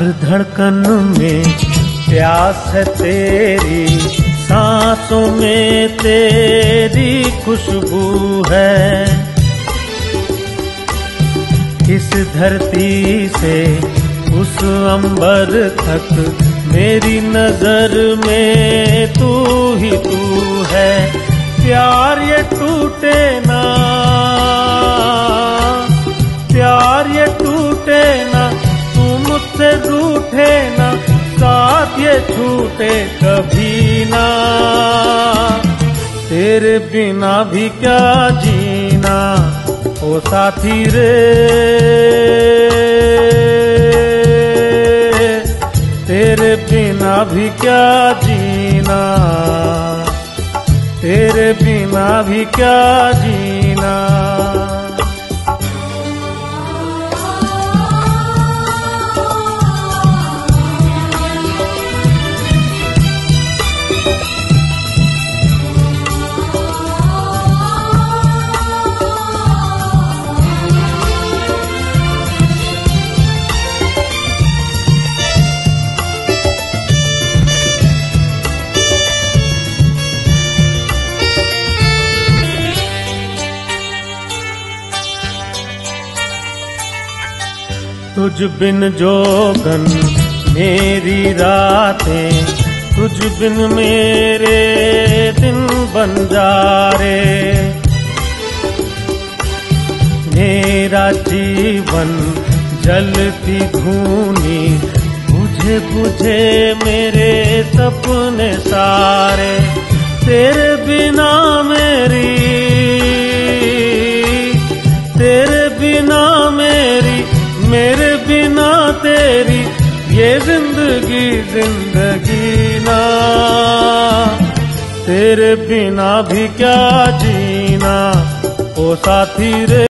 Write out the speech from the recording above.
हर धड़कन में प्यास है तेरी, सांसों में तेरी खुशबू है। इस धरती से उस अंबर तक मेरी नजर में तू ही तू है। प्यार ये टूटे ना, प्यार ये टूटे ना, तू मुझसे रूठे ना, साथ ये छूटे कभी ना। तेरे बिना भी क्या जीना ओ साथी रे, तेरे बिना भी क्या जीना, तेरे बिना भी क्या जीना। तुझ बिन जोगन मेरी रातें, तुझ बिन मेरे दिन बन जा रे। मेरा जीवन जलती धूनी, बुझे बुझे मेरे सपने सारे। तेरे बिना मेरी, तेरे बिना मेरी, मेरे बिना तेरी ये जिंदगी जिंदगी ना। तेरे बिना भी क्या जीना ओ साथी रे।